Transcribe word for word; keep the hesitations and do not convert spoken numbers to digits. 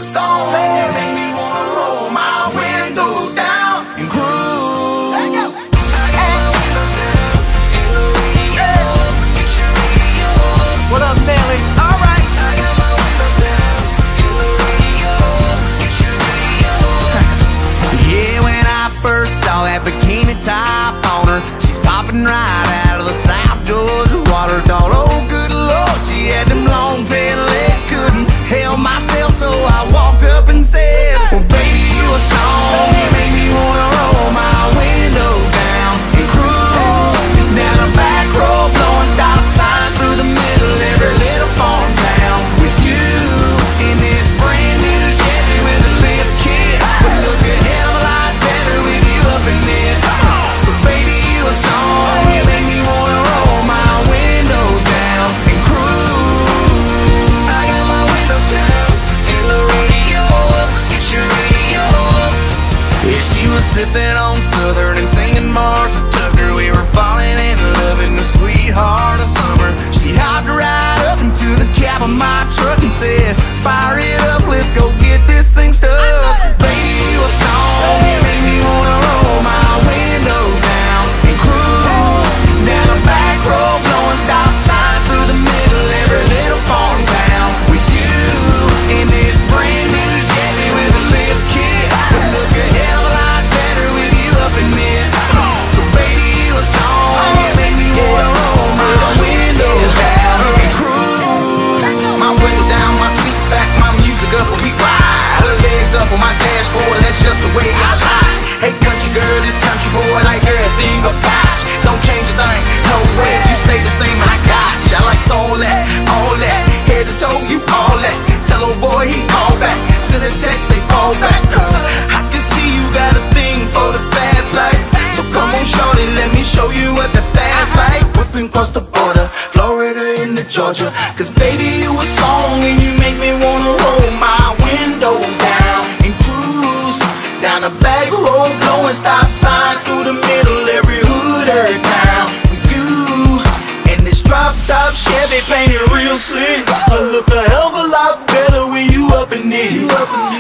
song. You make me wanna roll my windows down and cruise. I got my windows down in the radio. It's your radio. What up, Nelly? All right. I got my windows down in the radio. It's your radio. Yeah, when I first saw that bikini top on her, she's popping right out of the South Georgia water. Thought, oh good Lord, she had them long tail legs. Couldn't help myself, so I walked up and said, well baby, you a song. You make me wanna roll my windows down and cruise down a back road, blowing stop signs through the middle every little farm town. With you in this brand new Chevy with a lift kit, would look a hell of a lot better with you up in it. So baby, you a song. You make me wanna roll my windows down and cruise. I got my windows down in the radio. It's your radio. Yeah, she was sipping on Southern and singing Marshall Tucker. We were falling in love in the sweetheart of summer. She hopped right up into the cab of my truck and said, fire it up, let's go get this thing stuck. Baby, you a song. You make me wanna roll my windows down and cruise down a back road, blowing stop signs through the middle every little farm town. With you in this brand new Chevy with a lift kit, would look a hell of a lot better with you up in it. So baby, you a song. You make me wanna roll my windows down and cruise. My window down, my seat back, my music up and we ride. Her legs up on my dashboard, that's just the way I like. Hey country girl, this country boy like everything about you. Don't change a thing, no way, you stay the same, I got you. I like all that, all that, head to toe, you all that. Tell old boy he call back, send a text, say fall back. Cause I can see you got a thing for the fast life. So come on shorty, let me show you what the fast life. Whipping across the border, Florida into Georgia. Cause baby you a song and you make me wanna roll my windows down and cruise down a back road, blowing stop signs through the middle every hood, every town. With you and this drop top Chevy painted real slick, I look a hell of a lot better when you up in it.